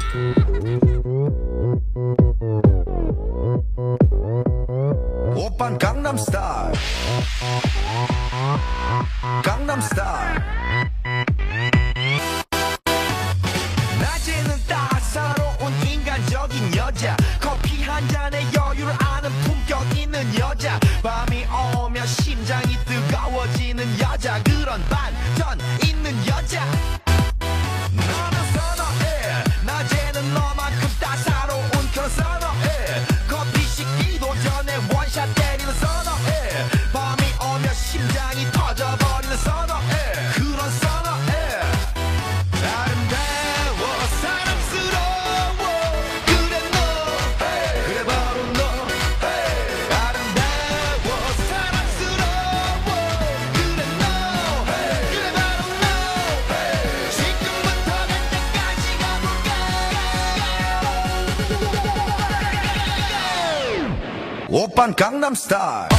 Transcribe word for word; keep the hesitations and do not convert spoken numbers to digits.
오빤 강남스타일 강남스타일 낮에는 따사로운 인간적인 여자 커피 한 잔에 여유를 아는 품격 있는 여자 밤이 오면 심장이 뜨거워지는 여자 그런 반전 있는 여자 너는 선어해 낮에는 너만큼 따사로운 그런 선어해 커피 식기도 전에 원샷 때리는 선어해 밤이 오면 심장이 터져버리는 선어해 그런 선어해 아름다워 사랑스러워 그래 너 hey. 그래 바로 너 hey. 아름다워 사랑스러워 그래 너 hey. 그래 바로 너 hey. 지금부터 갈 때까지 가볼까 오빤 강남스타일